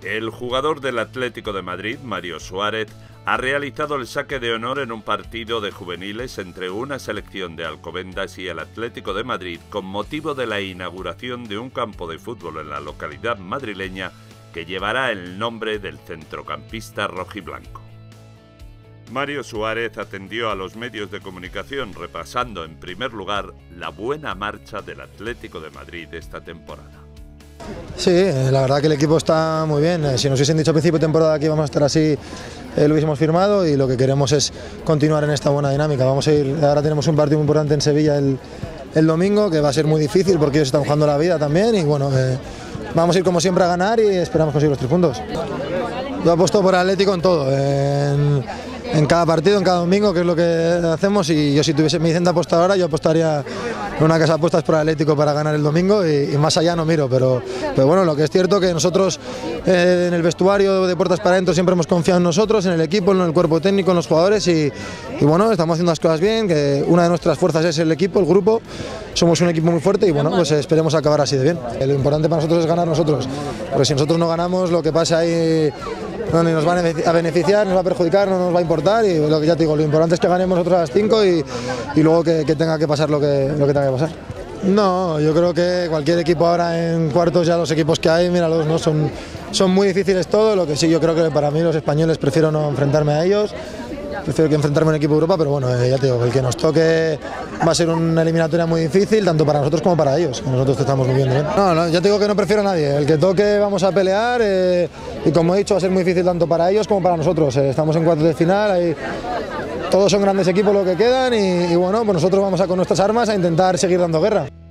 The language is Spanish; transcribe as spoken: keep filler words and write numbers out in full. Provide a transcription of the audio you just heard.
El jugador del Atlético de Madrid, Mario Suárez, ha realizado el saque de honor en un partido de juveniles entre una selección de Alcobendas y el Atlético de Madrid con motivo de la inauguración de un campo de fútbol en la localidad madrileña que llevará el nombre del centrocampista rojiblanco. Mario Suárez atendió a los medios de comunicación repasando en primer lugar la buena marcha del Atlético de Madrid esta temporada. Sí, la verdad que el equipo está muy bien. Si nos hubiesen dicho a principio de temporada que íbamos a estar así, eh, lo hubiésemos firmado, y lo que queremos es continuar en esta buena dinámica. Vamos a ir, ahora tenemos un partido muy importante en Sevilla el, el domingo, que va a ser muy difícil porque ellos están jugando la vida también, y bueno, eh, vamos a ir como siempre a ganar y esperamos conseguir los tres puntos. Yo apuesto por Atlético en todo, en, en cada partido, en cada domingo, que es lo que hacemos, y yo si tuviese, me dicen de apostar ahora, yo apostaría en una casa de apuestas por Atlético para ganar el domingo, y, y más allá no miro, pero, pero bueno, lo que es cierto que nosotros eh, en el vestuario de puertas para adentro siempre hemos confiado en nosotros, en el equipo, en el cuerpo técnico, en los jugadores, y, y bueno, estamos haciendo las cosas bien, que una de nuestras fuerzas es el equipo, el grupo, somos un equipo muy fuerte y bueno, pues esperemos acabar así de bien. Lo importante para nosotros es ganar nosotros, porque si nosotros no ganamos, lo que pasa ahí no nos va a beneficiar, nos va a perjudicar, no nos va a importar, y lo que ya te digo, lo importante es que ganemos nosotros a las cinco y, y luego que, que tenga que pasar lo que, lo que tenga que pasar. No, yo creo que cualquier equipo ahora en cuartos, ya los equipos que hay, míralos, ¿no? son, son muy difíciles todo, lo que sí yo creo que para mí los españoles prefiero no enfrentarme a ellos, prefiero que enfrentarme a un equipo de Europa, pero bueno, eh, ya te digo, el que nos toque va a ser una eliminatoria muy difícil, tanto para nosotros como para ellos, nosotros te estamos muy bien, ¿eh? No, no, ya te digo que no prefiero a nadie, el que toque vamos a pelear, eh, y como he dicho va a ser muy difícil tanto para ellos como para nosotros, eh, estamos en cuartos de final, ahí, todos son grandes equipos lo que quedan, y, y bueno, pues nosotros vamos a con nuestras armas a intentar seguir dando guerra.